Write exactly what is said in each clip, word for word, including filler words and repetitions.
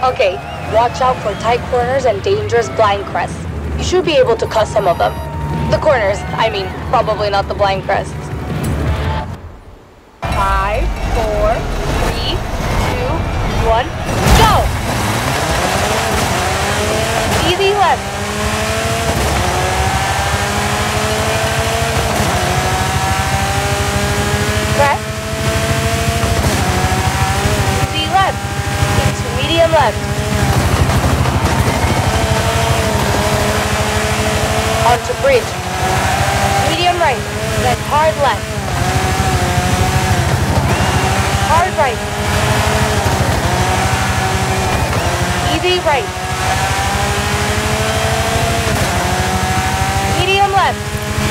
Okay, watch out for tight corners and dangerous blind crests. You should be able to cut some of them. The corners, I mean, probably not the blind crests. Five, four, three, two, one, go! Easy left. Crest. Easy left. Into medium left. Onto bridge. Medium right. Then hard left. Hard right. Easy right. Medium left.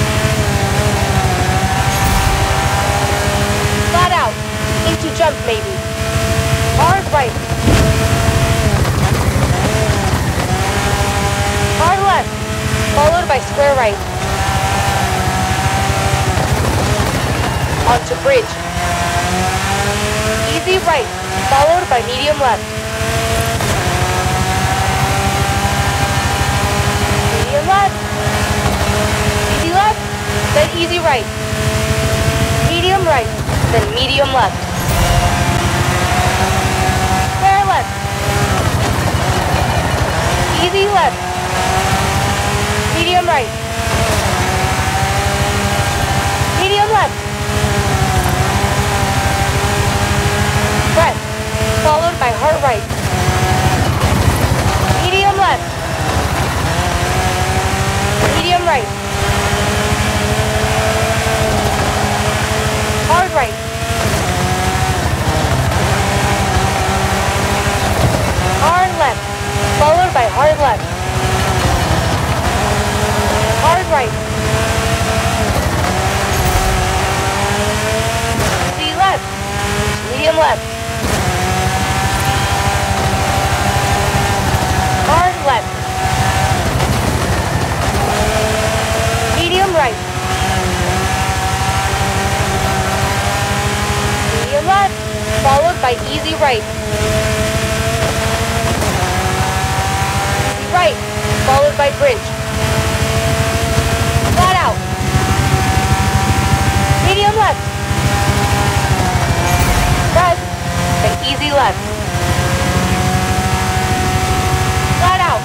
Flat out. Into jump maybe. Hard right. Hard left. Followed by square right. Onto bridge. Easy right. Followed by medium left. Medium left. Easy left. Then easy right. Medium right. Then medium left. Square left. Easy left. Medium right. Medium left. Press. Followed by hard right. Medium left. Medium right. Hard right. Hard left. Followed by hard left. Hard right. Easy left. Medium left. Hard left. Medium right. Medium left. Followed by easy right. Easy right. Followed by bridge. Flat out. Medium left. Press. Then easy left. Flat out.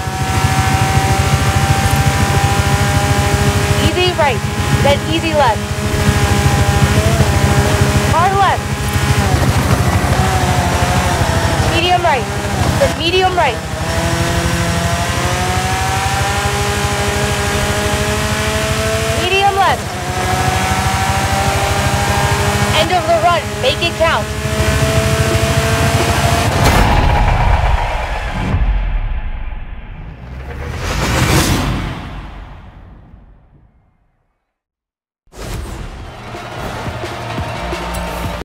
Easy right. Then easy left. Hard left. Medium right. Then medium right.